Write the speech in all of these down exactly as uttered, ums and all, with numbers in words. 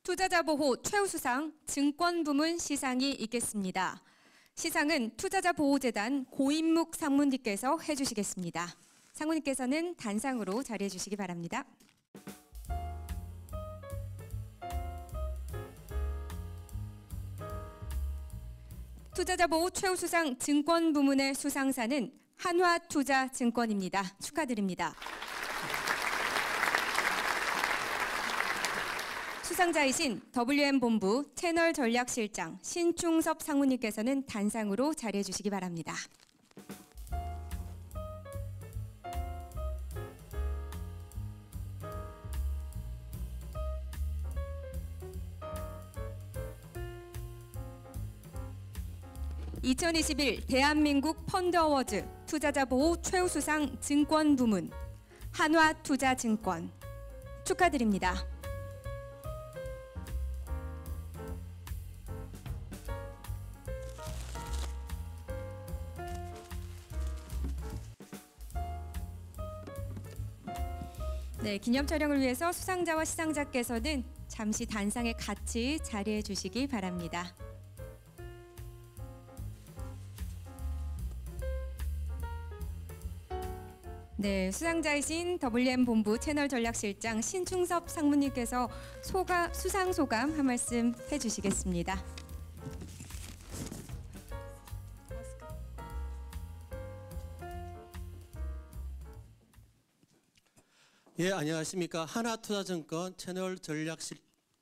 투자자 보호 최우수상 증권 부문 시상이 있겠습니다. 시상은 투자자보호재단 고인묵 상무님께서 해주시겠습니다. 상무님께서는 단상으로 자리해 주시기 바랍니다. 투자자보호 최우수상 증권 부문의 수상사는 한화투자증권입니다. 축하드립니다. 수상자이신 더블유엠본부 채널전략실장 신충섭 상무님께서는 단상으로 자리해 주시기 바랍니다. 이천이십일 대한민국 펀드어워즈 투자자보호 최우수상 증권 부문 한화투자증권 축하드립니다. 네, 기념 촬영을 위해서 수상자와 시상자께서는 잠시 단상에 같이 자리해 주시기 바랍니다. 네, 수상자이신 더블유엠본부 채널전략실장 신충섭 상무님께서 소감, 수상 소감 한 말씀 해주시겠습니다. 예, 안녕하십니까. 하나투자증권 채널전략실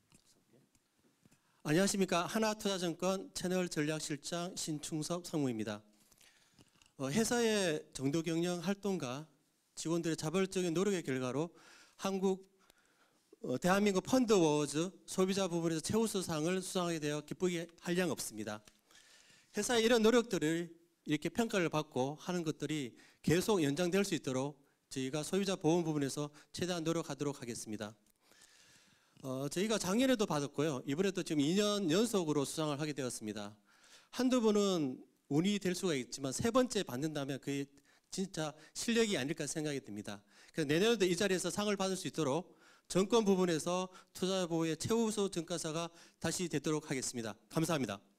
안녕하십니까. 하나투자증권 채널전략실장 신충섭 상무입니다. 어, 회사의 정도 경영 활동과 직원들의 자발적인 노력의 결과로 한국 어, 대한민국 펀드어워즈 소비자 부분에서 최우수상을 수상하게 되어 기쁘게 할 양 없습니다. 회사의 이런 노력들을 이렇게 평가를 받고 하는 것들이 계속 연장될 수 있도록 저희가 소비자 보험 부분에서 최대한 노력하도록 하겠습니다. 어, 저희가 작년에도 받았고요. 이번에도 지금 이 년 연속으로 수상을 하게 되었습니다. 한두 번은 운이 될 수가 있지만 세 번째 받는다면 그게 진짜 실력이 아닐까 생각이 듭니다. 그래서 내년에도 이 자리에서 상을 받을 수 있도록 정권 부분에서 투자보호의 최우수 증권사가 다시 되도록 하겠습니다. 감사합니다.